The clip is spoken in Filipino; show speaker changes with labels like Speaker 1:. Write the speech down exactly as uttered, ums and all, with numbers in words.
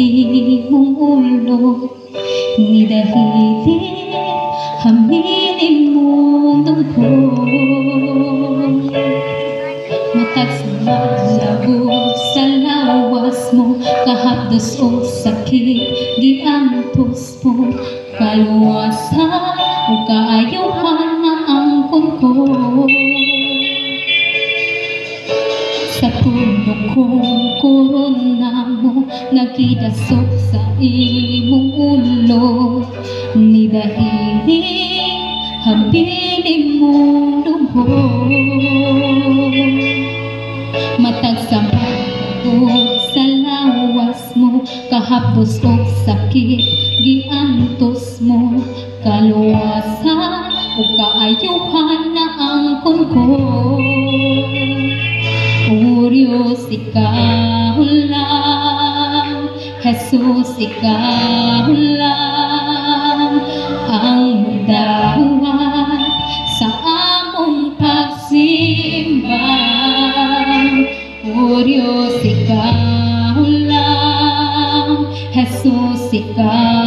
Speaker 1: imong ulo ni dahili hamilin mong dugo. Matag sa malabo sa lawas mo, kahapdos o sakit giantos mo, kaluwasan o kaayuhan na ang ko. Sa tunog kong korona mo, nagidasok sa imong ulo ni dahili habilin mong dugo. Matag sa matagod sa lawas mo, kahapdos o sakit giantos mo, kaluwasan o kaayuhan na ang ko. Diyos, ikaw lang, Jesus, ikaw lang ang magdawat sa among pagsimba. O Diyos, ikaw lang, Jesus, ikaw